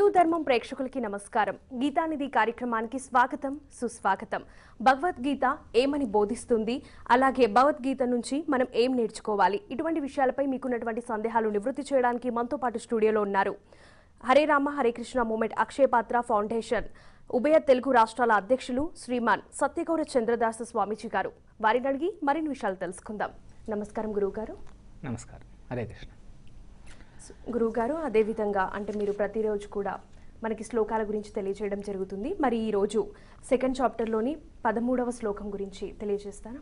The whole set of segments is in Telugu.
హిందూ ధర్మం ప్రేక్షకులకి నమస్కారం. గీతానిధి కార్యక్రమానికి స్వాగతం, సుస్వాగతం. భగవద్గీత ఏమని బోధిస్తుంది, అలాగే భగవద్గీత నుంచి మనం ఏం నేర్చుకోవాలి, ఇటువంటి విషయాలపై మీకున్నటువంటి సందేహాలు నివృత్తి చేయడానికి మనతో పాటు స్టూడియోలో ఉన్నారు హరే రామ హరే కృష్ణ మూమెంట్ అక్షయ పాత్ర ఫౌండేషన్ ఉభయ తెలుగు రాష్ట్రాల అధ్యక్షులు శ్రీమాన్ సత్యగౌర చంద్రదాస స్వామీజీ గారు. వారిని అడిగి మరిన్ని విషయాలు తెలుసుకుందాం. నమస్కారం గురువు గారు. నమస్కారం. హరే కృష్ణ. గురువుగారు, అదేవిధంగా అంటే మీరు ప్రతిరోజు కూడా మనకి శ్లోకాల గురించి తెలియజేయడం జరుగుతుంది. మరి ఈరోజు సెకండ్ చాప్టర్లోని 13వ శ్లోకం గురించి తెలియజేస్తారా?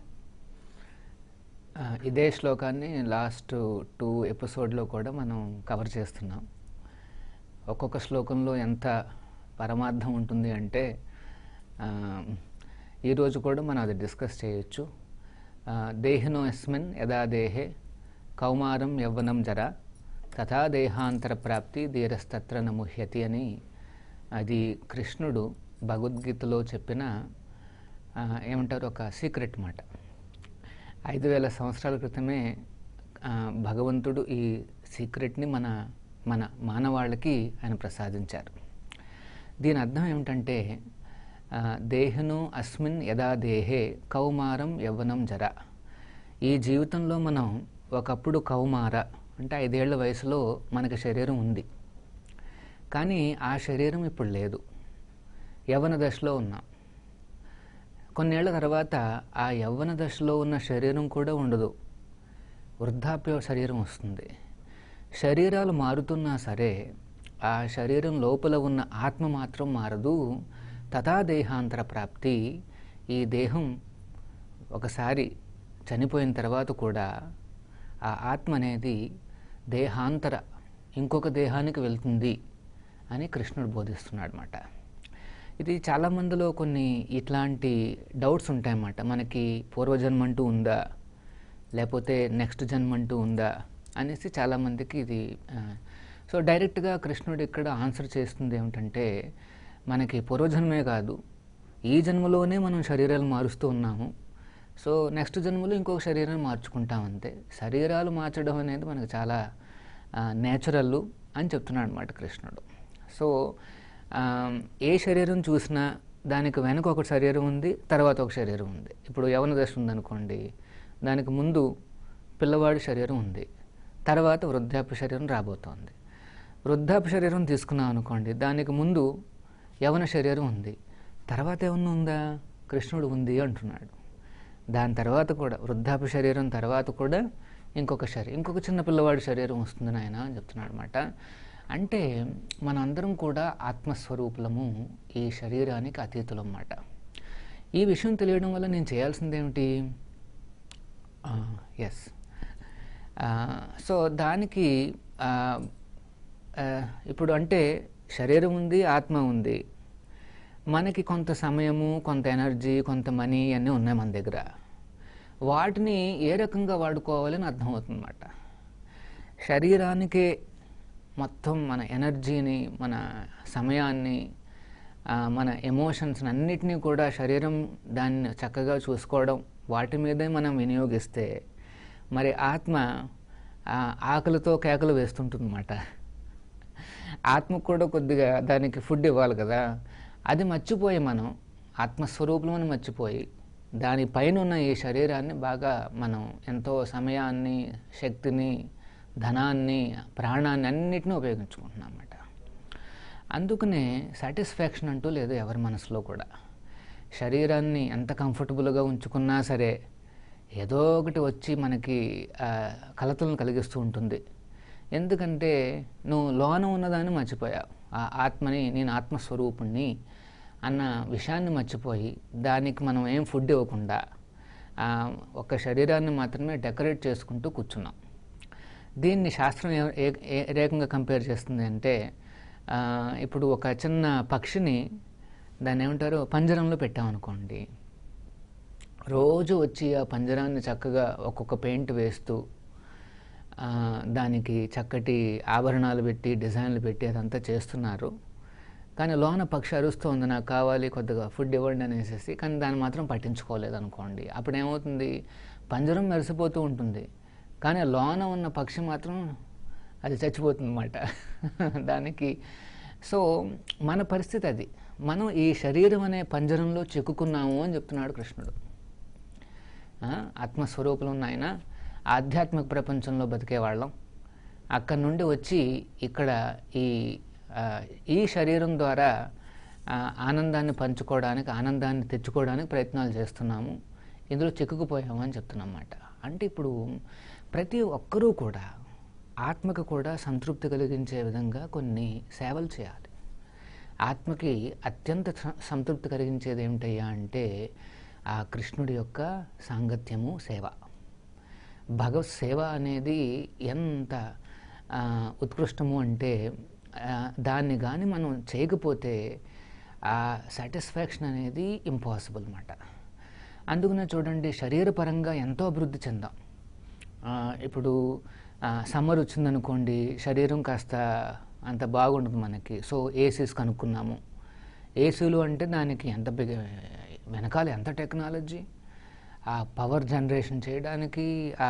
ఇదే శ్లోకాన్ని లాస్ట్ 2 ఎపిసోడ్లో కూడా మనం కవర్ చేస్తున్నాం. ఒక్కొక్క శ్లోకంలో ఎంత పరమార్థం ఉంటుంది అంటే ఈరోజు కూడా మనం అది డిస్కస్ చేయొచ్చు. దేహినో యస్మిన్ యదా దేహే కౌమారం యవ్వనం జరా తథా దేహాంతర ప్రాప్తి ధీరస్తత్ర నముహ్యతి అని అది కృష్ణుడు భగవద్గీతలో చెప్పిన ఏమంటారు ఒక సీక్రెట్ మాట. 5000 సంవత్సరాల క్రితమే భగవంతుడు ఈ సీక్రెట్ని మన మానవాళికి ఆయన ప్రసాదించారు. దీని అర్థం ఏమిటంటే దేహను అస్మిన్ యదా దేహే కౌమారం యవ్వనం జర. ఈ జీవితంలో మనం ఒకప్పుడు కౌమార అంటే 5 ఏళ్ల వయసులో మనకి శరీరం ఉంది, కానీ ఆ శరీరం ఇప్పుడు లేదు. యవ్వన దశలో ఉన్నాం. కొన్నేళ్ల తర్వాత ఆ యవ్వన దశలో ఉన్న శరీరం కూడా ఉండదు, వృద్ధాప్య శరీరం వస్తుంది. శరీరాలు మారుతున్నా సరే ఆ శరీరం లోపల ఉన్న ఆత్మ మాత్రం మారదు. తథా దేహాంతర ప్రాప్తి. ఈ దేహం ఒకసారి చనిపోయిన తర్వాత కూడా ఆ ఆత్మ అనేది దేహాంతర ఇంకొక దేహానికి వెళ్తుంది అని కృష్ణుడు బోధిస్తున్నాడు అన్నమాట. ఇది చాలామందిలో కొన్ని ఇట్లాంటి డౌట్స్ ఉంటాయన్నమాట. మనకి పూర్వజన్మ అంటూ ఉందా, లేకపోతే నెక్స్ట్ జన్మ అంటూ ఉందా అనేసి చాలామందికి ఇది. సో డైరెక్ట్గా కృష్ణుడు ఇక్కడ ఆన్సర్ చేస్తుంది ఏమిటంటే మనకి పూర్వజన్మే కాదు, ఈ జన్మలోనే మనం శరీరాలు మారుస్తూ ఉన్నాము. సో నెక్స్ట్ జన్మలో ఇంకొక శరీరాన్ని మార్చుకుంటాం అంతే. శరీరాలు మార్చడం అనేది మనకు చాలా నేచురల్ అని చెప్తున్నాడు అనమాట కృష్ణుడు. సో ఏ శరీరం చూసినా దానికి వెనక ఒక శరీరం ఉంది, తర్వాత ఒక శరీరం ఉంది. ఇప్పుడు యవ్వన దశ ఉందనుకోండి, దానికి ముందు పిల్లవాడి శరీరం ఉంది, తర్వాత వృద్ధాప్య శరీరం రాబోతోంది. వృద్ధాప్య శరీరం తీసుకున్నాం అనుకోండి, దానికి ముందు యవ్వన శరీరం ఉంది, తర్వాత ఏమన్నా ఉందా? కృష్ణుడు ఉంది అంటున్నాడు. దాని తర్వాత కూడా వృద్ధాప్య శరీరం తర్వాత కూడా ఇంకొక చిన్న పిల్లవాడి శరీరం వస్తుంది నాయన అని చెప్తున్నాడు అనమాట. అంటే మనందరం కూడా ఆత్మస్వరూపులము, ఈ శరీరానికి అతీతులం అన్నమాట. ఈ విషయం తెలియడం వల్ల నేను చేయాల్సింది ఏమిటి? ఎస్, సో దానికి ఇప్పుడు అంటే శరీరం ఉంది, ఆత్మ ఉంది, మనకి కొంత సమయము, కొంత ఎనర్జీ, కొంత మనీ అన్నీ ఉన్నాయి మన దగ్గర. వాటిని ఏ రకంగా వాడుకోవాలని అర్థమవుతుందన్నమాట. శరీరానికే మొత్తం మన ఎనర్జీని, మన సమయాన్ని, మన ఎమోషన్స్ని అన్నిటినీ కూడా శరీరం దాన్ని చక్కగా చూసుకోవడం, వాటి మీదే మనం వినియోగిస్తే మరి ఆత్మ ఆకలితో కేకలు వేస్తుంటుందన్నమాట. ఆత్మకు కూడా కొద్దిగా దానికి ఫుడ్ ఇవ్వాలి కదా. అది మర్చిపోయి మనం ఆత్మస్వరూపంలో మర్చిపోయి దానిపైన ఉన్న ఈ శరీరాన్ని బాగా మనం ఎంతో సమయాన్ని, శక్తిని, ధనాన్ని, ప్రాణాన్ని అన్నిటినీ ఉపయోగించుకుంటున్నాం అన్నమాట. అందుకనే సాటిస్ఫాక్షన్ అంటూ లేదు ఎవరి మనసులో కూడా. శరీరాన్ని ఎంత కంఫర్టబుల్గా ఉంచుకున్నా సరే ఏదో ఒకటి వచ్చి మనకి కలతలను కలిగిస్తూ ఉంటుంది. ఎందుకంటే నువ్వు లోన ఉన్నదాన్ని మర్చిపోయావు. ఆ ఆత్మని, నేను ఆత్మస్వరూపుణ్ణి అన్న విషయాన్ని మర్చిపోయి దానికి మనం ఏం ఫుడ్ ఇవ్వకుండా ఒక శరీరాన్ని మాత్రమే డెకరేట్ చేసుకుంటూ కూర్చున్నాం. దీన్ని శాస్త్రం ఏ రకంగా కంపేర్ చేస్తుంది అంటే ఇప్పుడు ఒక చిన్న పక్షిని దాన్ని ఏమంటారు పంజరంలో పెట్టామనుకోండి, రోజు వచ్చి ఆ పంజరాన్ని చక్కగా ఒక్కొక్క పెయింట్ వేస్తూ దానికి చక్కటి ఆభరణాలు పెట్టి, డిజైన్లు పెట్టి అదంతా చేస్తున్నారు. కానీ లోన పక్షి అరుస్తూ ఉంది, నాకు కావాలి, కొద్దిగా ఫుడ్ ఇవ్వండి అనేసి. కానీ దాన్ని మాత్రం పట్టించుకోలేదు అనుకోండి, అప్పుడు ఏమవుతుంది? పంజరం మెరిసిపోతూ ఉంటుంది, కానీ లోన ఉన్న పక్షి మాత్రం అది చచ్చిపోతుంది అన్నమాట. దానికి సో మన పరిస్థితి అది. మనం ఈ శరీరం అనే పంజరంలో చిక్కుకున్నాము అని చెప్తున్నాడు కృష్ణుడు. ఆత్మస్వరూపులు ఉన్న ఆయన ఆధ్యాత్మిక ప్రపంచంలో బతికేవాళ్ళం. అక్కడి నుండి వచ్చి ఇక్కడ ఈ శరీరం ద్వారా ఆనందాన్ని పంచుకోవడానికి, ఆనందాన్ని తెచ్చుకోవడానికి ప్రయత్నాలు చేస్తున్నాము. ఇందులో చిక్కుకుపోయాము అని చెప్తున్నమాట. అంటే ఇప్పుడు ప్రతి ఒక్కరూ కూడా ఆత్మకు కూడా సంతృప్తి కలిగించే విధంగా కొన్ని సేవలు చేయాలి. ఆత్మకి అత్యంత సంతృప్తి కలిగించేది ఏమిటయ్యా అంటే ఆ కృష్ణుడి యొక్క సాంగత్యము, సేవ. భగవత్ సేవ అనేది ఎంత ఉత్కృష్టము అంటే దాన్ని కానీ మనం చేయకపోతే ఆ సాటిస్ఫాక్షన్ అనేది ఇంపాసిబుల్ అన్నమాట. అందుకనే చూడండి, శరీరపరంగా ఎంతో అభివృద్ధి చెందాం. ఇప్పుడు సమ్మర్ వచ్చిందనుకోండి, శరీరం కాస్త అంత బాగుండదు మనకి. సో ఏసీస్ కనుక్కున్నాము. ఏసీలు అంటే దానికి ఎంత వెనకాల ఎంత టెక్నాలజీ, ఆ పవర్ జనరేషన్ చేయడానికి,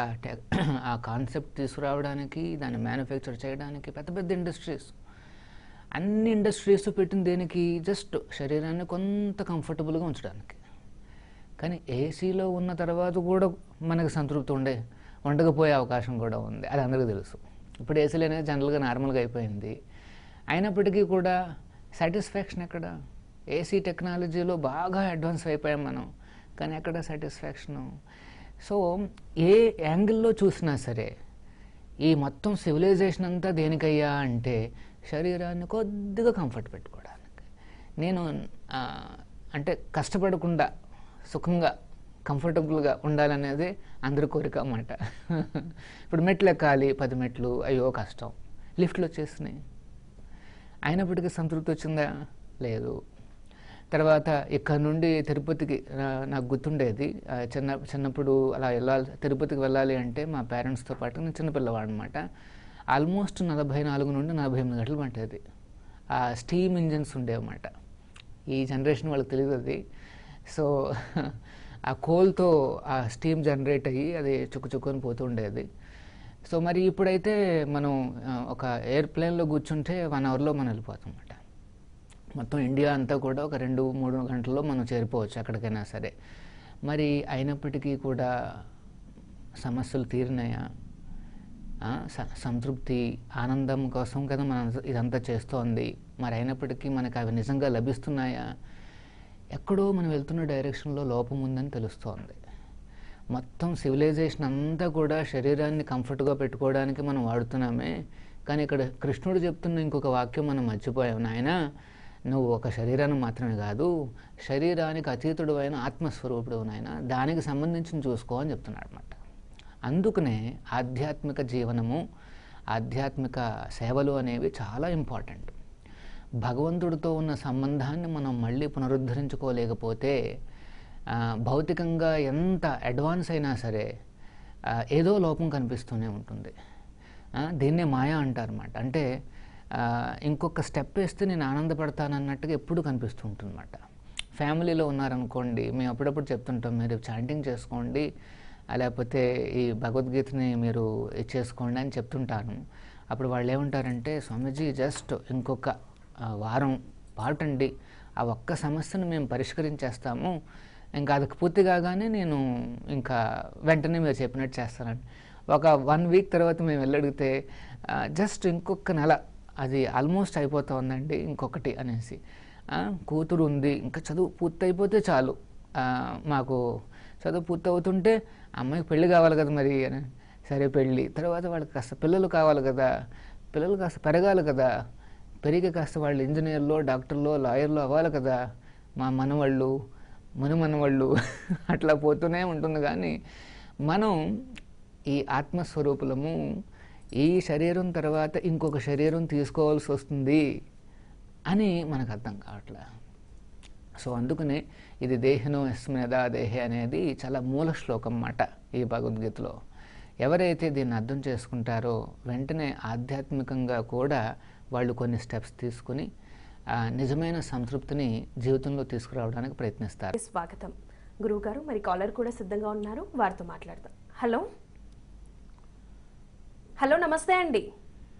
ఆ కాన్సెప్ట్ తీసుకురావడానికి, దాన్ని మ్యానుఫ్యాక్చర్ చేయడానికి పెద్ద పెద్ద ఇండస్ట్రీస్, అన్ని ఇండస్ట్రీస్ పెట్టిన దేనికి? జస్ట్ శరీరాన్ని కొంత కంఫర్టబుల్గా ఉంచడానికి. కానీ ఏసీలో ఉన్న తర్వాత కూడా మనకు సంతృప్తి ఉండకపోయే అవకాశం కూడా ఉంది. అది అందరికీ తెలుసు. ఇప్పుడు ఏసీలు అనేది జనరల్గా నార్మల్గా అయిపోయింది. అయినప్పటికీ కూడా సాటిస్ఫాక్షన్ ఎక్కడ? ఏసీ టెక్నాలజీలో బాగా అడ్వాన్స్ అయిపోయాం మనం, కానీ ఎక్కడ సాటిస్ఫాక్షను? సో ఏ యాంగిల్లో చూసినా సరే ఈ మొత్తం సివిలైజేషన్ అంతా దేనికయ్యా అంటే శరీరాన్ని కొద్దిగా కంఫర్ట్ పెట్టుకోవడానికి. నేను అంటే కష్టపడకుండా సుఖంగా కంఫర్టబుల్గా ఉండాలనేది అందరి కోరిక అన్నమాట. ఇప్పుడు మెట్లు ఎక్కాలి, 10 మెట్లు, అయ్యో కష్టం. లిఫ్ట్లు వచ్చేసినాయి, అయినప్పటికీ సంతృప్తి వచ్చిందా? లేదు. తర్వాత ఇక్కడ నుండి తిరుపతికి నాకు గుర్తుండేది, చిన్నప్పుడు అలా తిరుపతికి వెళ్ళాలి అంటే మా పేరెంట్స్తో పాటు నేను చిన్నపిల్లవాడు అనమాట. ఆల్మోస్ట్ 44 నుండి 48 గంటలు పట్టేది. ఆ స్టీమ్ ఇంజిన్స్ ఉండేవన్నమాట. ఈ జనరేషన్ వాళ్ళకి తెలియదు అది. సో ఆ కోల్తో ఆ స్టీమ్ జనరేట్ అయ్యి అది చుక్కుని పోతూ ఉండేది. సో మరి ఇప్పుడైతే మనం ఒక ఎయిర్ప్లేన్లో కూర్చుంటే 1 అవర్లో మనం వెళ్ళిపోతాం అన్నమాట. మొత్తం ఇండియా అంతా కూడా ఒక 2-3 గంటల్లో మనం చేరిపోవచ్చు ఎక్కడికైనా సరే. మరి అయినప్పటికీ కూడా సమస్యలు తీరినాయా? సంతృప్తి, ఆనందం కోసం కదా మనం ఇదంతా చేస్తోంది. మరి అయినప్పటికీ మనకు అవి నిజంగా లభిస్తున్నాయా? ఎక్కడో మనం వెళ్తున్న డైరెక్షన్లో లోపం ఉందని తెలుస్తోంది. మొత్తం సివిలైజేషన్ అంతా కూడా శరీరాన్ని కంఫర్ట్గా పెట్టుకోవడానికి మనం వాడుతున్నామే. కానీ ఇక్కడ కృష్ణుడు చెప్తున్న ఇంకొక వాక్యం మనం మర్చిపోయాం. నాయన, నువ్వు ఒక శరీరాన్ని మాత్రమే కాదు, శరీరానికి అతీతుడు అయిన ఆత్మస్వరూపుడు నాయన, దానికి సంబంధించి చూసుకో అని చెప్తున్నాడు అన్నమాట. అందుకనే ఆధ్యాత్మిక జీవనము, ఆధ్యాత్మిక సేవలు అనేవి చాలా ఇంపార్టెంట్. భగవంతుడితో ఉన్న సంబంధాన్ని మనం మళ్ళీ పునరుద్ధరించుకోలేకపోతే భౌతికంగా ఎంత అడ్వాన్స్ అయినా సరే ఏదో లోపం కనిపిస్తూనే ఉంటుంది. దీన్నే మాయా అంటారన్నమాట. అంటే ఇంకొక స్టెప్ వేస్తే నేను ఆనందపడతానన్నట్టుగా ఎప్పుడు కనిపిస్తూ ఉంటుందన్నమాట. ఫ్యామిలీలో ఉన్నారనుకోండి, మేము అప్పుడప్పుడు చెప్తుంటాం, మీరు చాంటింగ్ చేసుకోండి, లేకపోతే ఈ భగవద్గీతని మీరు చేసుకోండి అని చెప్తుంటాను. అప్పుడు వాళ్ళు ఏమంటారంటే, స్వామీజీ జస్ట్ ఇంకొక వారం పాటండి, ఆ ఒక్క సమస్యను మేము పరిష్కరించేస్తాము, ఇంకా అది పూర్తి కాగానే నేను ఇంకా వెంటనే మీరు చెప్పినట్టు చేస్తానండి. ఒక 1 వీక్ తర్వాత మేము వెళ్ళడిగితే జస్ట్ ఇంకొక నెల, అది ఆల్మోస్ట్ అయిపోతుందండి, ఇంకొకటి అనేసి, కూతురు ఉంది, ఇంకా చదువు పూర్తి అయిపోతే చాలు, మాకు చదువు పూర్తి అవుతుంటే అమ్మాయికి పెళ్ళి కావాలి కదా మరి అని. సరే పెళ్ళి తర్వాత వాళ్ళకి కాస్త పిల్లలు కావాలి కదా, పిల్లలు కాస్త పెరగాలి కదా, పెరిగి కాస్త వాళ్ళు ఇంజనీర్లో, డాక్టర్లో, లాయర్లో అవ్వాలి కదా, మా మనవాళ్ళు, మనవాళ్ళు అట్లా పోతూనే ఉంటుంది. కానీ మనం ఈ ఆత్మస్వరూపులము, ఈ శరీరం తర్వాత ఇంకొక శరీరం తీసుకోవాల్సి వస్తుంది అని మనకు అర్థం కావట్లే. సో అందుకనే ఇది దేహినో యస్మిదా దేహే అనేది చాలా మూల శ్లోకం అన్నమాట ఈ భగవద్గీతలో. ఎవరైతే దీన్ని అర్థం చేసుకుంటారో వెంటనే ఆధ్యాత్మికంగా కూడా వాళ్ళు కొన్ని స్టెప్స్ తీసుకుని నిజమైన సంతృప్తిని జీవితంలో తీసుకురావడానికి ప్రయత్నిస్తారు. స్వాగతం గురువు గారు. మరి కాలర్ కూడా సిద్ధంగా ఉన్నారు, వారితో మాట్లాడదాం. హలో హలో, నమస్తే అండి.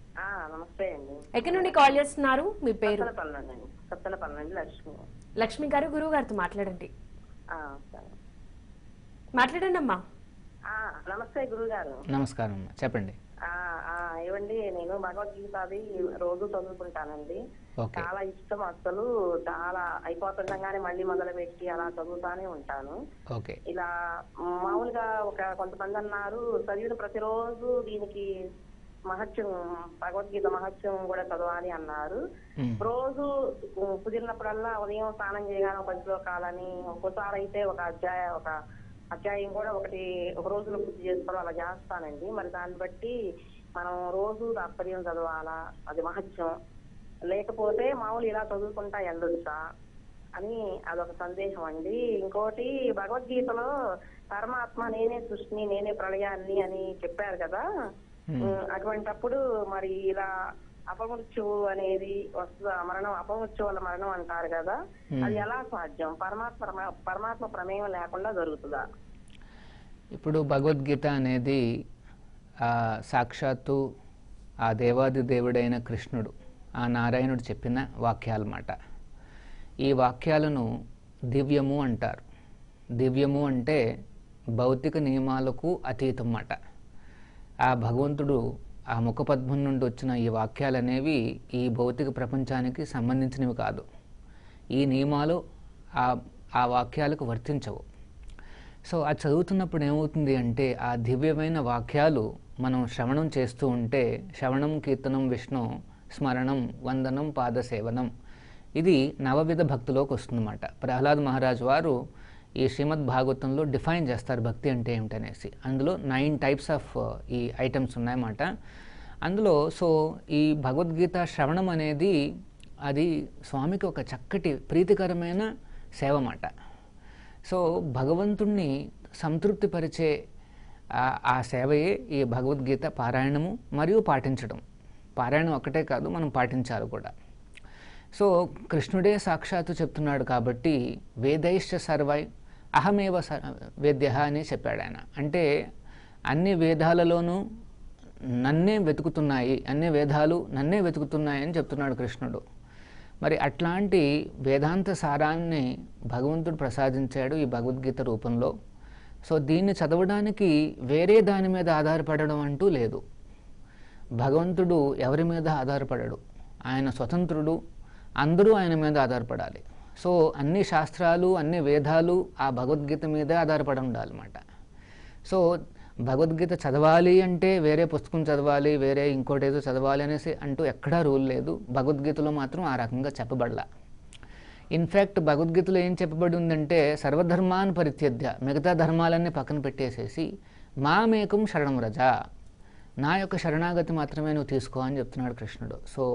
నమస్తే అండి. ఎక్కడి నుండి కాల్ చేస్తున్నారు? మీ పేరు? సత్తలపల్లి నుండి లక్ష్మి. లక్ష్మి గారు, గురువు గారితో మాట్లాడండి. సరే. మాట్లాడండి అమ్మా. నమస్తే గురువు గారు. నమస్కారం అమ్మా, చెప్పండి. ఏవండి, నేను భగవద్గీత అది రోజు చదువుకుంటానండి. ఓకే. చాలా ఇష్టం, అసలు చాలా అయిపోతుండగానే మళ్ళీ మొదలు పెట్టి అలా చదువుతానే ఉంటాను. ఓకే. ఇలా మామూలుగా కొంతమంది అన్నారు, చదివిన ప్రతిరోజు దీనికి మహత్యం, భగవద్గీత మహత్యం కూడా చదవాలి అన్నారు. రోజు కుదిరినప్పుడల్లా ఉదయం స్నానం చేయగానే ఒక శ్లోకాలని, ఒక్కోసారి అయితే ఒక అధ్యాయం కూడా ఒక రోజులో పూర్తి చేసుకోవడం అలా చేస్తానండి. మరి దాన్ని బట్టి మనం రోజు తాత్పర్యం చదవాలా, అది మహత్యం, లేకపోతే మామూలు ఇలా చదువుకుంటా వెళ్ళొచ్చా అని అదొక సందేహం అండి. ఇంకోటి, భగవద్గీతలో పరమాత్మ నేనే సృష్టిని, నేనే ప్రళయాన్ని అని చెప్పారు కదా. అటువంటప్పుడు మరి ఇలా అపమృత్యువు అనేది వస్తుందా? మరణం, అపమృత్యు వల్ల మరణం అంటారు కదా, అది ఎలా సాధ్యం? పరమాత్మ ప్రమేయం లేకుండా జరుగుతుందా? ఇప్పుడు భగవద్గీత అనేది సాక్షాత్తు ఆ దేవాది దేవుడైన కృష్ణుడు, ఆ నారాయణుడు చెప్పిన వాక్యాలన్నమాట. ఈ వాక్యాలను దివ్యము అంటారు. దివ్యము అంటే భౌతిక నియమాలకు అతీతం అన్నమాట. ఆ భగవంతుడు ఆ ముఖపద్మం నుండి వచ్చిన ఈ వాక్యాలు అనేవి ఈ భౌతిక ప్రపంచానికి సంబంధించినవి కాదు. ఈ నియమాలు ఆ వాక్యాలకు వర్తించవు. సో అది చదువుతున్నప్పుడు ఏమవుతుంది అంటే, ఆ దివ్యమైన వాక్యాలు మనం శ్రవణం చేస్తూ ఉంటే, శ్రవణం కీర్తనం విష్ణు స్మరణం వందనం పాదసేవనం, ఇది నవవిధ భక్తిలోకి వస్తుందన్నమాట. ప్రహ్లాద్ మహారాజ్ వారు ఈ శ్రీమద్ భాగవతంలో డిఫైన్ చేస్తారు భక్తి అంటే ఏమిటనేసి. అందులో 9 టైప్స్ ఆఫ్ ఈ ఐటమ్స్ ఉన్నాయన్నమాట. అందులో ఈ భగవద్గీత శ్రవణం అనేది అది స్వామికి ఒక చక్కటి ప్రీతికరమైన సేవ అన్నమాట. భగవంతుణ్ణి సంతృప్తిపరిచే ఆ సేవయే ఈ భగవద్గీత పారాయణము మరియు పాటించడం. పారాయణం ఒక్కటే కాదు, మనం పాటించాలి కూడా. కృష్ణుడే సాక్షాత్తు చెప్తున్నాడు కాబట్టి వేదైశ్చ సర్వై అహమేవ వేద్య అని చెప్పాడు ఆయన. అంటే అన్ని వేదాలలోనూ నన్నే వెతుకుతున్నాయి, అన్ని వేదాలు నన్నే వెతుకుతున్నాయి అని చెప్తున్నాడు కృష్ణుడు. మరి అట్లాంటి వేదాంత సారాన్ని భగవంతుడు ప్రసాదించాడు ఈ భగవద్గీత రూపంలో. దీన్ని చదవడానికి వేరే దాని మీద ఆధారపడడం అంటూ లేదు. భగవంతుడు ఎవరి మీద ఆధారపడడు, ఆయన స్వతంత్రుడు, అందరూ ఆయన మీద ఆధారపడాలి. అన్ని శాస్త్రాలు, అన్ని వేదాలు ఆ భగవద్గీత మీదే ఆధారపడి ఉండాలన్నమాట. భగవద్గీత చదవాలి అంటే వేరే పుస్తకం చదవాలి, వేరే ఇంకోటేదో చదవాలి అనేసి అంటూ ఎక్కడా రూల్ లేదు. భగవద్గీతలో మాత్రం ఆ రకంగా చెప్పబడలా. ఇన్ఫ్యాక్ట్ భగవద్గీతలో ఏం చెప్పబడి ఉందంటే, సర్వధర్మాన్ పరిత్యజ్య, మిగతా ధర్మాలన్నీ పక్కన పెట్టేసేసి మామేకం శరణం రజ, నా యొక్క శరణాగతి మాత్రమే నువ్వు తీసుకో అని చెప్తున్నాడు కృష్ణుడు.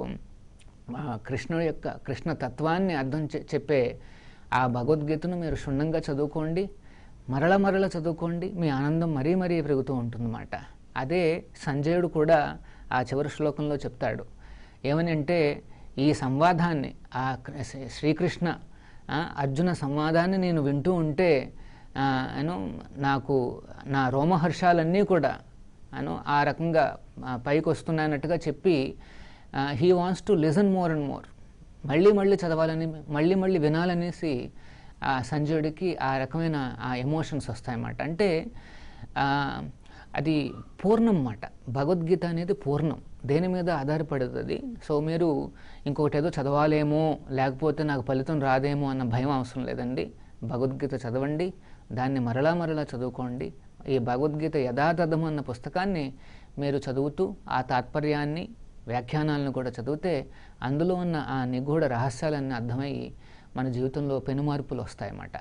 కృష్ణుడు యొక్క కృష్ణ తత్వాన్ని అర్థం చెప్పే ఆ భగవద్గీతను మీరు క్షుణ్ణంగా చదువుకోండి, మరల చదువుకోండి, మీ ఆనందం మరీ పెరుగుతూ ఉంటుందన్నమాట. అదే సంజయుడు కూడా ఆ చివరి శ్లోకంలో చెప్తాడు. ఏమని అంటే, ఈ సంవాదాన్ని, ఆ శ్రీకృష్ణ అర్జున సంవాదాన్ని నేను వింటూ ఉంటే నాకు నా రోమహర్షాలన్నీ కూడా ఆ రకంగా పైకి వస్తున్నాయన్నట్టుగా చెప్పి, he wants to listen more and more, మళ్ళీ చదవాలని, మళ్ళీ వినాలనేసి ఆ సంజయుడికి ఆ రకమైన ఆ ఎమోషన్స్ వస్తాయన్నమాట. అంటే అది పూర్ణం అన్నమాట. భగవద్గీత అనేది పూర్ణం, దేని మీద ఆధారపడుతుంది. మీరు ఇంకొకటి ఏదో చదవాలేమో, లేకపోతే నాకు ఫలితం రాదేమో అన్న భయం అవసరం లేదండి. భగవద్గీత చదవండి, దాన్ని మరలా చదువుకోండి. ఈ భగవద్గీత యథాతథం అన్న పుస్తకాన్ని మీరు చదువుతూ ఆ తాత్పర్యాన్ని, వ్యాఖ్యానాలను కూడా చదివితే అందులో ఉన్న ఆ నిగూఢ రహస్యాలన్నీ అర్థమయ్యి మన జీవితంలో పెనుమార్పులు వస్తాయన్నమాట.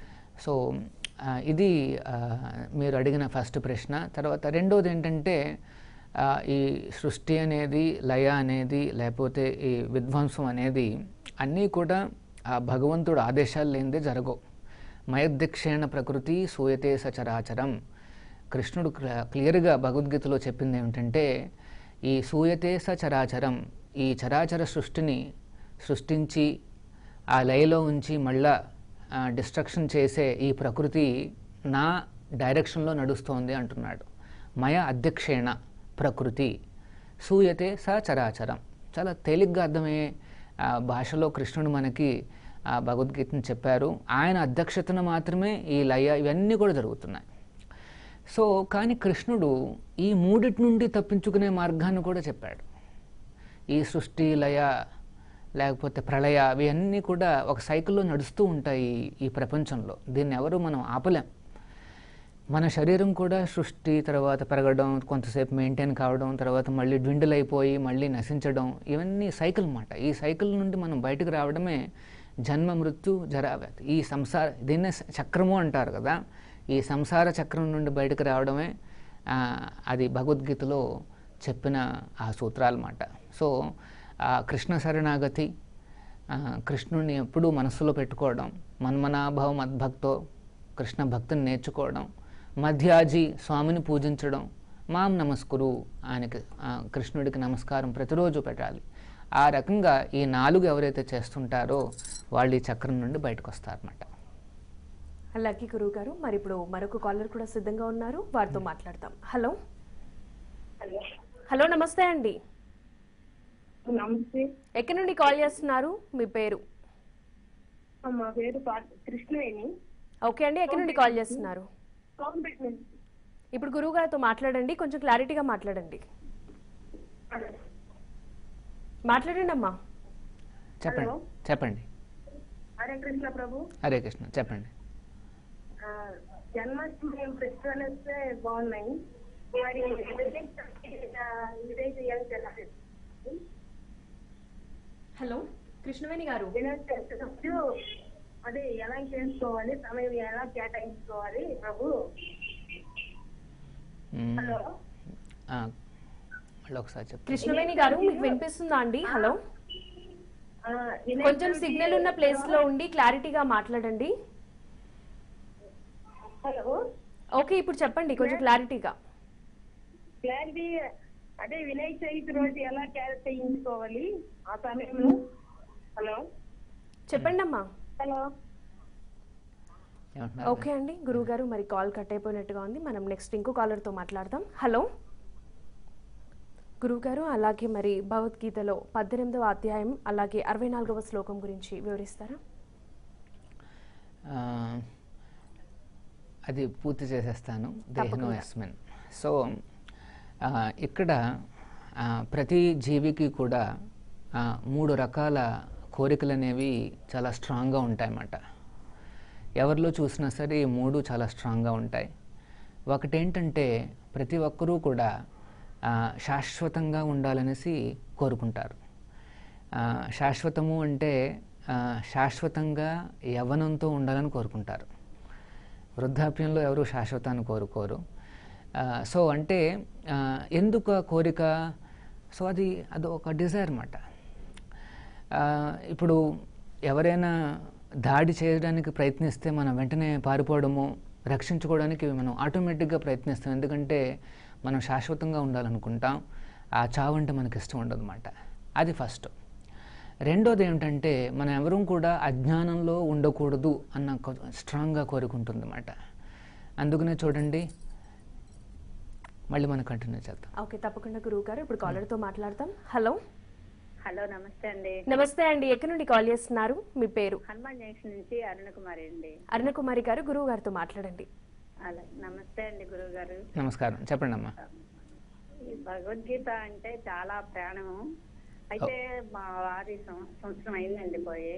ఇది మీరు అడిగిన ఫస్ట్ ప్రశ్న. తర్వాత రెండోది ఏంటంటే, ఈ సృష్టి అనేది, లయ అనేది, లేకపోతే ఈ విధ్వంసం అనేది అన్నీ కూడా ఆ భగవంతుడు ఆదేశాలు లేనిదే జరగవు. మయద్దక్షేణ ప్రకృతి సూయతే సచరాచరం. కృష్ణుడు క్లియర్గా భగవద్గీతలో చెప్పింది ఏమిటంటే, ఈ సూయతే సచరాచరం, ఈ చరాచర సృష్టిని సృష్టించి ఆ లయలో ఉంచి మళ్ళా డిస్ట్రక్షన్ చేసే ఈ ప్రకృతి నా డైరెక్షన్లో నడుస్తోంది అంటున్నాడు. మయ అధ్యక్షేణ ప్రకృతి. సూయతే స చరాచరం. చాలా తేలిగ్గా అర్థమయ్యే భాషలో కృష్ణుడు మనకి భగవద్గీతను చెప్పారు. ఆయన అధ్యక్షతన మాత్రమే ఈ లయ ఇవన్నీ కూడా జరుగుతున్నాయి. సో కానీ కృష్ణుడు ఈ మూడిటి నుండి తప్పించుకునే మార్గాన్ని కూడా చెప్పాడు. ఈ సృష్టి లయ లేకపోతే ప్రళయ ఇవన్నీ కూడా ఒక సైకిల్లో నడుస్తూ ఉంటాయి ఈ ప్రపంచంలో. దీన్ని ఎవరు మనం ఆపలేం. మన శరీరం కూడా సృష్టి, తర్వాత పెరగడం, కొంతసేపు మెయింటైన్ కావడం, తర్వాత మళ్ళీ డ్విండిల్ అయిపోయి మళ్ళీ నశించడం, ఇవన్నీ సైకిల్ అన్నమాట. ఈ సైకిల్ నుండి మనం బయటకు రావడమే జన్మ మృత్యు జరావ్యాధి. ఈ సంసార దీన్నే చక్రము అంటారు కదా. ఈ సంసార చక్రం నుండి బయటకు రావడమే అది భగవద్గీతలో చెప్పిన ఆ సూత్రాలు అన్నమాట. సో కృష్ణ శరణాగతి, కృష్ణుడిని ఎప్పుడూ మనస్సులో పెట్టుకోవడం, మన్మనాభావ మద్భక్తో కృష్ణ భక్తిని నేర్చుకోవడం, మధ్యాజీ స్వామిని పూజించడం, మాం నమస్కురు ఆయనకి కృష్ణుడికి నమస్కారం ప్రతిరోజు పెట్టాలి. ఆ రకంగా ఈ 4 ఎవరైతే చేస్తుంటారో వాళ్ళు ఈ చక్రం నుండి బయటకు వస్తారన్నమాట. అలాగే గురువు గారు, మరి ఇప్పుడు మరొక కాలర్ కూడా సిద్ధంగా ఉన్నారు, వారితో మాట్లాడతాం. హలో హలో నమస్తే అండి. నమస్తే. ఎక్కడి నుండి కాల్ చేస్తున్నారు? మీ పేరు? మా పేరు కృష్ణవేణి. ఓకే అండి, ఎక్కడి నుండి కాల్ చేస్తున్నారు? ఇప్పుడు గురువు గారితో మాట్లాడండి, కొంచెం క్లారిటీగా మాట్లాడండి. మాట్లాడండి అమ్మా. చెప్పండి చెప్పండి. హరే కృష్ణ ప్రభు. హరే కృష్ణ చెప్పండి. జన్మాష్టమి ఫెస్టివల్ వస్తే బాగున్నాయి. మరి హలో కృష్ణవేణి గారు, అదే ఎలా చేసుకోవాలి, సమయం ఎలా కేటాయించుకోవాలి ప్రభు? హలో ఒకసారి చెప్పండి. కృష్ణవేణి గారు మీకు వినిపిస్తుందా అండి? హలో, కొంచెం సిగ్నల్ ఉన్న ప్లేస్ లో ఉండి క్లారిటీగా మాట్లాడండి. హలో ఓకే, ఇప్పుడు చెప్పండి కొంచెం క్లారిటీగా. క్లారిటీ అదే వినాయక చవితి రోజు ఎలా కేటాయించుకోవాలి ఆ సమయంలో? హలో చెప్పండి అమ్మా. హలో ఓకే అండి గురువు గారు, మరి కాల్ కట్ అయిపోయినట్టుగా ఉంది. మనం నెక్స్ట్ ఇంకో కాలర్ తో మాట్లాడదాం. హలో గురువు గారు, అలాగే మరి భగవద్గీతలో 18వ అధ్యాయం అలాగే 64వ శ్లోకం గురించి వివరిస్తారా? అది పూర్తి చేసేస్తాను. దేహినో యస్మిన్. సో ఇక్కడ ప్రతి జీవికి కూడా 3 రకాల కోరికలు అనేవి చాలా స్ట్రాంగ్గా ఉంటాయన్నమాట. ఎవరిలో చూసినా సరే ఈ 3 చాలా స్ట్రాంగ్గా ఉంటాయి. ఒకటేంటంటే ప్రతి ఒక్కరూ కూడా శాశ్వతంగా ఉండాలనేసి కోరుకుంటారు. శాశ్వతము అంటే శాశ్వతంగా యవ్వనంతో ఉండాలని కోరుకుంటారు. వృద్ధాప్యంలో ఎవరు శాశ్వతాన్ని కోరుకోరు. సో అంటే ఎందుకు ఆ కోరిక? సో అది ఒక డిజైర్ అన్నమాట. ఇప్పుడు ఎవరైనా దాడి చేయడానికి ప్రయత్నిస్తే మనం వెంటనే పారిపోవడము, రక్షించుకోవడానికి మనం ఆటోమేటిక్గా ప్రయత్నిస్తాం. ఎందుకంటే మనం శాశ్వతంగా ఉండాలనుకుంటాం. ఆ చావు అంటే మనకి ఇష్టం ఉండదు అన్నమాట. అది ఫస్ట్. రెండోది ఏమిటంటే మనం ఎవరూ కూడా అజ్ఞానంలో ఉండకూడదు అన్న స్ట్రాంగ్గా కోరుకుంటుంది అన్నమాట. అందుకనే చూడండి, మళ్ళీ మనం కంటిన్యూ చేద్దాం. ఓకే, తప్పకుండా గురువు గారు. ఇప్పుడు కాలర్తో మాట్లాడతాం. హలో హలో నమస్తే అండి. నమస్తే అండి, ఎక్కడి నుండి కాల్ చేస్తున్నారు? మీ పేరు? హనుమాన్ జంక్షన్ నుంచి అరుణకుమారి అండి. అరుణకుమారి గారు, గురువు గారితో మాట్లాడండి. అలా నమస్తే అండి గురువు గారు. నమస్కారం, చెప్పండి అమ్మా. ఈ భగవద్గీత అంటే చాలా ప్రాణము. అయితే మా వారి సంవత్సరం అయిందండి పోయి.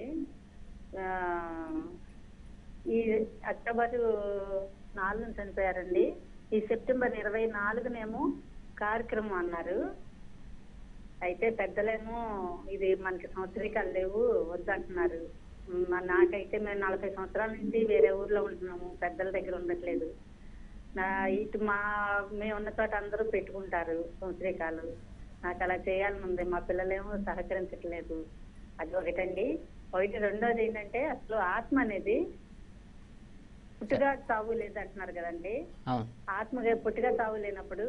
ఈ అక్టోబర్ 4న చనిపోయారండి. ఈ సెప్టెంబర్ 24నేమో కార్యక్రమం అన్నారు. అయితే పెద్దలేమో ఇది మనకి సంవత్సరికాలు లేవు వద్దంటున్నారు. నాకైతే మేము 40 సంవత్సరాల నుంచి వేరే ఊర్లో ఉంటున్నాము, పెద్దల దగ్గర ఉండట్లేదు. ఇటు మేము ఉన్న చోట అందరూ పెట్టుకుంటారు సంవత్సరికాలు. నాకు అలా చేయాలని ఉంది. మా పిల్లలేమో సహకరించట్లేదు. అది ఒకటండి. రెండోది ఏంటంటే అసలు ఆత్మ అనేది పుట్టుగా తావు లేదు అంటున్నారు కదండి. ఆత్మగా పుట్టుగా తావు లేనప్పుడు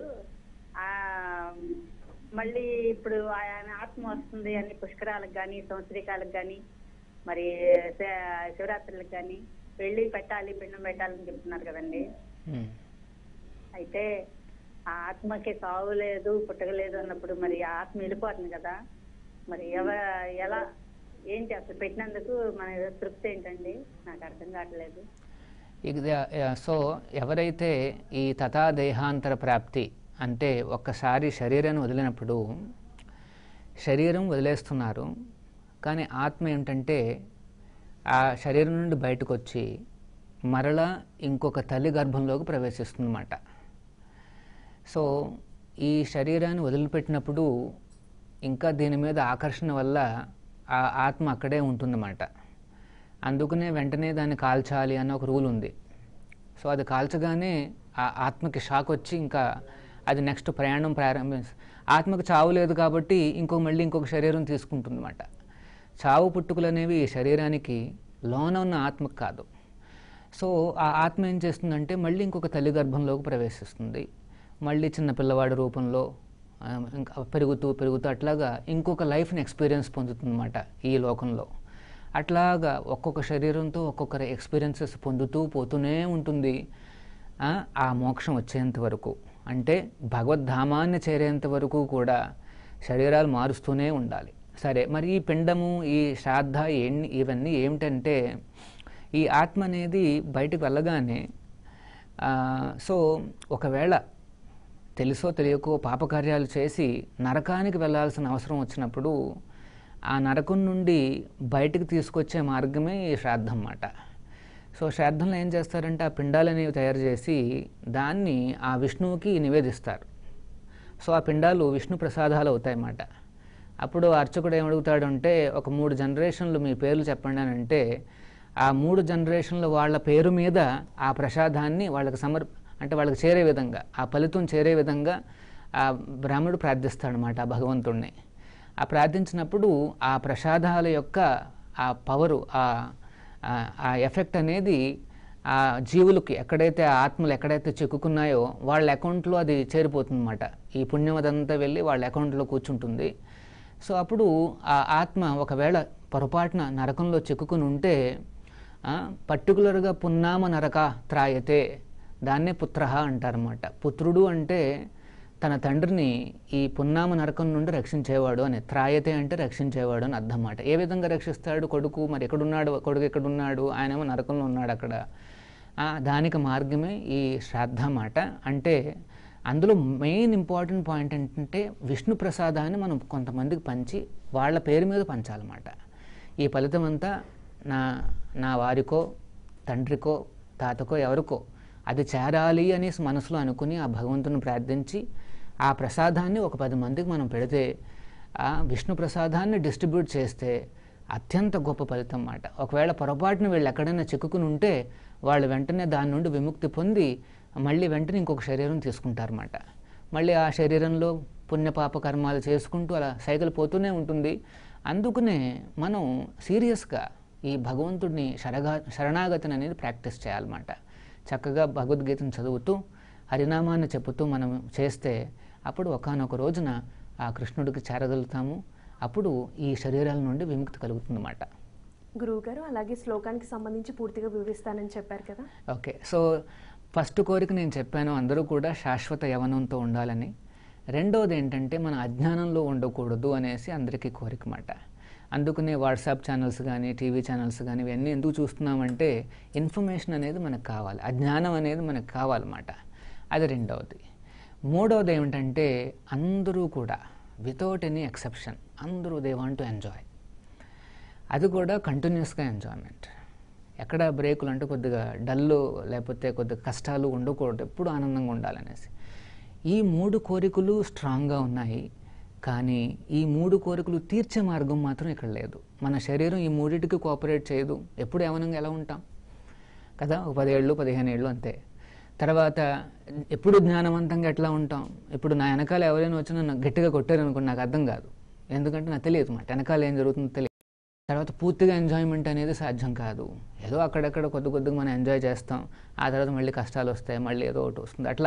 మళ్ళీ ఇప్పుడు ఆయన ఆత్మ వస్తుంది అన్ని పుష్కరాలకు కానీ సంవత్సరికాలకు కానీ మరి శివరాత్రులకు కానీ వెళ్ళి పెట్టాలి, పిండం పెట్టాలని చెప్తున్నారు కదండి. అయితే ఆ ఆత్మకి సావు లేదు, పుట్టగలేదు అన్నప్పుడు మరి ఆ ఆత్మ వెళ్ళిపోతుంది కదా, మరి ఎలా ఏం చేస్తారు? పెట్టినందుకు మన తృప్తి ఏంటండి? నాకు అర్థం కావట్లేదు. సో ఎవరైతే ఈ తథా దేహాంతర ప్రాప్తి అంటే ఒక్కసారి శరీరాన్ని వదిలినప్పుడు శరీరం వదిలేస్తున్నారు, కానీ ఆత్మ ఏమిటంటే ఆ శరీరం నుండి బయటకు వచ్చి మరలా ఇంకొక తల్లి గర్భంలోకి ప్రవేశిస్తుందన్నమాట. సో ఈ శరీరాన్ని వదిలిపెట్టినప్పుడు ఇంకా దీని మీద ఆకర్షణ వల్ల ఆ ఆత్మ అక్కడే ఉంటుందన్నమాట. అందుకనే వెంటనే దాన్ని కాల్చాలి అన్న ఒక రూల్ ఉంది. సో అది కాల్చగానే ఆ ఆత్మకి షాక్ వచ్చి ఇంకా అది నెక్స్ట్ ప్రయాణం ఆత్మకు చావు లేదు కాబట్టి మళ్ళీ ఇంకొక శరీరం తీసుకుంటుందన్నమాట. చావు పుట్టుకలు అనేవి ఈ శరీరానికి లోన ఉన్న ఆత్మకు కాదు. సో ఆ ఆత్మ ఏం చేస్తుందంటే మళ్ళీ ఇంకొక తల్లి గర్భంలోకి ప్రవేశిస్తుంది, మళ్ళీ చిన్న పిల్లవాడి రూపంలో ఇంకా పెరుగుతూ అట్లాగా ఇంకొక లైఫ్ని ఎక్స్పీరియన్స్ పొందుతుందన్నమాట ఈ లోకంలో. అట్లాగా ఒక్కొక్క శరీరంతో ఒక్కొక్కరి ఎక్స్పీరియన్సెస్ పొందుతూ పోతూనే ఉంటుంది ఆ మోక్షం వచ్చేంత వరకు. అంటే భగవద్ధామాన్ని చేరేంత వరకు కూడా శరీరాలు మారుస్తూనే ఉండాలి. సరే, మరి ఈ పిండము, ఈ శ్రాద్ధ ఇవన్నీ ఏమిటంటే ఈ ఆత్మ అనేది బయటకు వెళ్ళగానే సో ఒకవేళ తెలుసో తెలియకో పాపకార్యాలు చేసి నరకానికి వెళ్ళాల్సిన అవసరం వచ్చినప్పుడు ఆ నరకం నుండి బయటకు తీసుకొచ్చే మార్గమే ఈ శ్రాద్ధం అన్నమాట. సో శ్రాద్ధంలో ఏం చేస్తారంటే ఆ పిండాలనేవి తయారు చేసి దాన్ని ఆ విష్ణువుకి నివేదిస్తారు. సో ఆ పిండాలు విష్ణు ప్రసాదాలు అవుతాయన్నమాట. అప్పుడు అర్చకుడు ఏమడుగుతాడు అంటే ఒక 3 జనరేషన్లు మీ పేర్లు చెప్పండి అని అంటే ఆ 3 జనరేషన్ల వాళ్ళ పేరు మీద ఆ ప్రసాదాన్ని వాళ్ళకి అంటే వాళ్ళకి చేరే విధంగా, ఆ ఫలితం చేరే విధంగా ఆ బ్రాహ్మణుడు ప్రార్థిస్తాడనమాట ఆ భగవంతుడిని. ఆ ప్రార్థించినప్పుడు ఆ ప్రసాదాల యొక్క ఆ పవరు, ఆ ఎఫెక్ట్ అనేది ఆ జీవులకి ఎక్కడైతే ఆత్మలు ఎక్కడైతే చిక్కుకున్నాయో వాళ్ళ అకౌంట్లో అది చేరిపోతుందన్నమాట. ఈ పుణ్యం అదంతా వెళ్ళి వాళ్ళ అకౌంట్లో కూర్చుంటుంది. సో అప్పుడు ఆ ఆత్మ ఒకవేళ పొరపాటున నరకంలో చిక్కుకుని ఉంటే పర్టికులర్గా పున్నామ నరక త్రాయతే, దాన్నే పుత్ర అంటారన్నమాట. పుత్రుడు అంటే తన తండ్రిని ఈ పున్నామ నరకం నుండి రక్షించేవాడు అని, త్రాయతే అంటే రక్షించేవాడు అని అర్థం అన్నమాట. ఏ విధంగా రక్షిస్తాడు? కొడుకు మరి ఎక్కడున్నాడు? కొడుకు ఎక్కడున్నాడు? ఆయనేమో నరకంలో ఉన్నాడు అక్కడ. దానికి మార్గమే ఈ శ్రాద్ధ మాట. అంటే అందులో మెయిన్ ఇంపార్టెంట్ పాయింట్ ఏంటంటే విష్ణు ప్రసాదాన్ని మనం కొంతమందికి పంచి వాళ్ళ పేరు మీద పంచాలన్నమాట. ఈ ఫలితం అంతా నా వారికో తండ్రికో తాతకో ఎవరికో అది చేరాలి అనేసి మనసులో అనుకుని ఆ భగవంతుని ప్రార్థించి ఆ ప్రసాదాన్ని ఒక 10 మందికి మనం పెడితే ఆ విష్ణు ప్రసాదాన్ని డిస్ట్రిబ్యూట్ చేస్తే అత్యంత గొప్ప ఫలితం అన్నమాట. ఒకవేళ పొరపాటున వీళ్ళు ఎక్కడైనా చిక్కుకుని ఉంటే వాళ్ళు వెంటనే దాని నుండి విముక్తి పొంది మళ్ళీ వెంటనే ఇంకొక శరీరం తీసుకుంటారన్నమాట. మళ్ళీ ఆ శరీరంలో పుణ్యపాప కర్మాలు చేసుకుంటూ అలా సైకిల్ పోతూనే ఉంటుంది. అందుకనే మనం సీరియస్గా ఈ భగవంతుడిని శరణాగతిని అనేది ప్రాక్టీస్ చేయాలన్నమాట. చక్కగా భగవద్గీతను చదువుతూ హరినామాన్ని చెప్పుతూ మనం చేస్తే అప్పుడు ఒకానొక రోజున ఆ కృష్ణుడికి చేరగలుగుతాము. అప్పుడు ఈ శరీరాల నుండి విముక్తి కలుగుతుందన్నమాట. గురువుగారు, అలాగే శ్లోకానికి సంబంధించి పూర్తిగా వివరిస్తానని చెప్పారు కదా. ఓకే, సో ఫస్ట్ కోరిక నేను చెప్పాను, అందరూ కూడా శాశ్వత యవనంతో ఉండాలని. రెండోది ఏంటంటే మన అజ్ఞానంలో ఉండకూడదు అనేసి అందరికీ కోరిక మాట. అందుకనే వాట్సాప్ ఛానల్స్ కానీ టీవీ ఛానల్స్ కానీ ఇవన్నీ ఎందుకు చూస్తున్నామంటే ఇన్ఫర్మేషన్ అనేది మనకు కావాలి, అజ్ఞానం అనేది మనకు కావాలన్నమాట. అది రెండవది. మూడవది ఏమిటంటే అందరూ కూడా వితౌట్ ఎనీ ఎక్సెప్షన్ అందరూ దే వాంట్ టు ఎంజాయ్. అది కూడా కంటిన్యూస్గా ఎంజాయ్మెంట్. ఎక్కడ బ్రేకులు అంటే కొద్దిగా డల్లు లేకపోతే కొద్దిగా కష్టాలు ఉండకూడదు, ఎప్పుడు ఆనందంగా ఉండాలనేసి. ఈ 3 కోరికలు స్ట్రాంగ్గా ఉన్నాయి. కానీ ఈ 3 కోరికలు తీర్చే మార్గం మాత్రం ఇక్కడ లేదు. మన శరీరం ఈ 3టికి కోఆపరేట్ చేయదు. ఎప్పుడు యవనంగా ఎలా ఉంటాం కదా, 10 ఏళ్ళు 15 ఏళ్ళు అంతే. తర్వాత ఎప్పుడు జ్ఞానవంతంగా ఎట్లా ఉంటాం? ఇప్పుడు నా వెనకాల ఎవరైనా వచ్చి నన్ను గట్టిగా కొట్టారనుకోండి, నాకు అర్థం కాదు, ఎందుకంటే నాకు తెలియదు మాట వెనకాల ఏం జరుగుతుందో తెలియదు. తర్వాత పూర్తిగా ఎంజాయ్మెంట్ అనేది సాధ్యం కాదు. ఏదో అక్కడక్కడ కొద్దిగా మనం ఎంజాయ్ చేస్తాం, ఆ తర్వాత మళ్ళీ కష్టాలు వస్తాయి, మళ్ళీ ఏదో ఒకటి వస్తుంది అట్లా.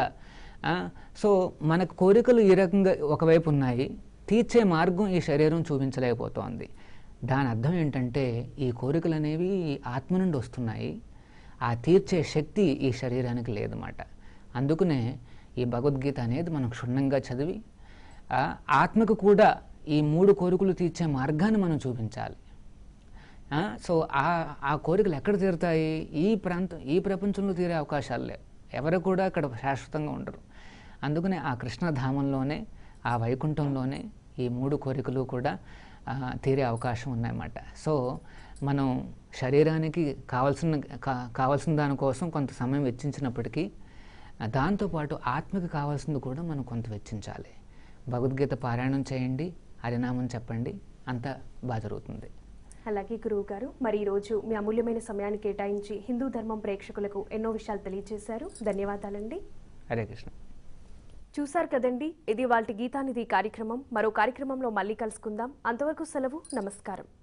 సో మనకు కోరికలు ఈ రకంగా ఒకవైపు ఉన్నాయి, తీర్చే మార్గం ఈ శరీరం చూపించలేకపోతోంది. దాని అర్థం ఏంటంటే ఈ కోరికలు అనేవి ఆత్మ నుండి వస్తున్నాయి, ఆ తీర్చే శక్తి ఈ శరీరానికి లేదన్నమాట. అందుకనే ఈ భగవద్గీత అనేది మనం క్షుణ్ణంగా చదివి ఆత్మకు కూడా ఈ 3 కోరికలు తీర్చే మార్గాన్ని మనం చూపించాలి. సో ఆ కోరికలు ఎక్కడ తీరుతాయి? ఈ ప్రపంచంలో తీరే అవకాశాలు లేవు. ఎవరు కూడా అక్కడ శాశ్వతంగా ఉండరు. అందుకనే ఆ కృష్ణధామంలోనే, ఆ వైకుంఠంలోనే ఈ 3 కోరికలు కూడా తీరే అవకాశం ఉన్నాయన్నమాట. సో మనం శరీరానికి కావాల్సిన దానికోసం కొంత సమయం వెచ్చించినప్పటికీ దాంతోపాటు ఆత్మకి కావాల్సింది కూడా మనం కొంత వెచ్చించాలి. భగవద్గీత పారాయణం చేయండి, హరినామం చెప్పండి, అంతా బాగా జరుగుతుంది. అలాగే గురువు గారు, మరి ఈరోజు మీ అమూల్యమైన సమయాన్ని కేటాయించి హిందూ ధర్మం ప్రేక్షకులకు ఎన్నో విషయాలు తెలియజేశారు. ధన్యవాదాలండి. హరే కృష్ణ. చూశారు కదండి, ఇది వాళ్ళ గీతానిధి కార్యక్రమం. మరో కార్యక్రమంలో మళ్ళీ కలుసుకుందాం. అంతవరకు సెలవు. నమస్కారం.